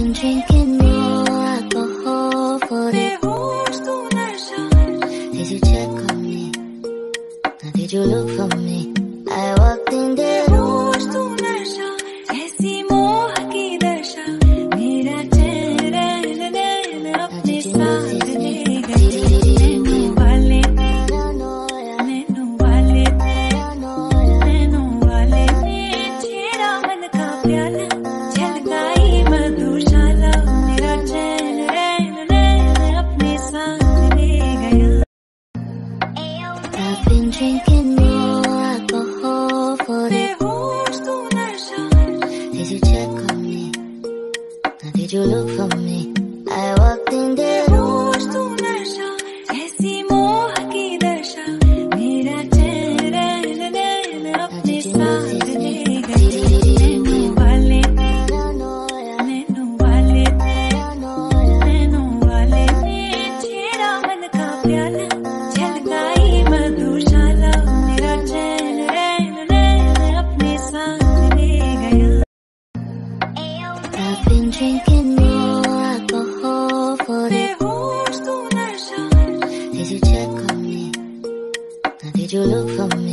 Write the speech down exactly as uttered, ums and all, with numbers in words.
been drinking more alcohol for the Did you check on me? Now did you look for me? I walked in the room. ऐसी मोह की दशा मेरा चैन रैन रैन अपने साथ ले गए नैनों वाले नैनों वाले नैनों वाले ने छेड़ा मन का प्याला झलकाई मधुशाला मेरा चैन रैन रैन अपने साथ ले गया I've been drinking more alcohol for the Did you check on me? Now did you look for me? I walked in the room. ऐसी मोह की दशा मेरा चैन रैन रैन अपने साथ ले गए नैनों वाले नैनों वाले नैनों वाले ने छेड़ा मन का प्याला झलकाई मधुशाला मेरा चैन रैन रैन अपने साथ ले गया I've been drinking more alcohol for the Did you check on me? Now did you look for me?